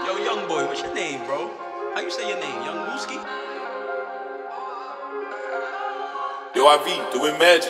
Yo, young boy, what's your name, bro? How you say your name? Young Mooski? Yo, IV, doing magic.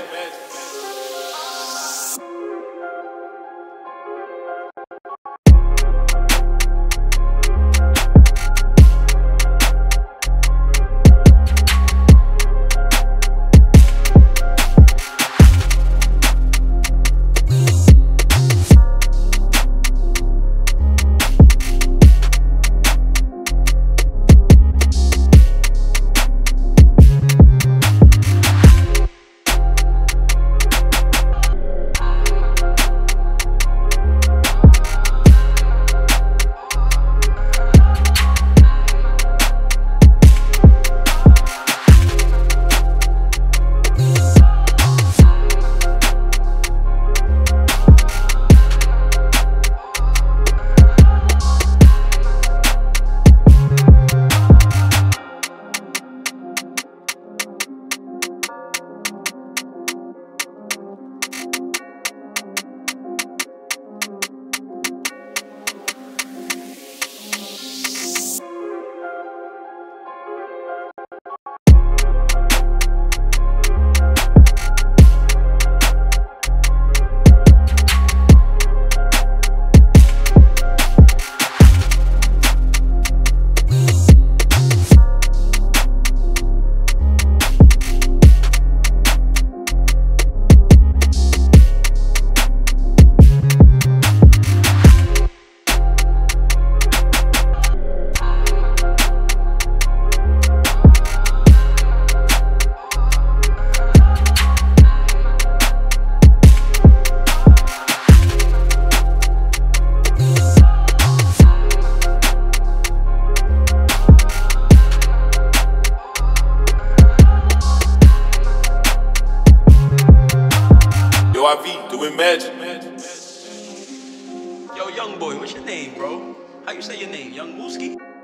Yo, IV, doing magic. Yo, young boy, what's your name, bro? How you say your name? Young Mooski?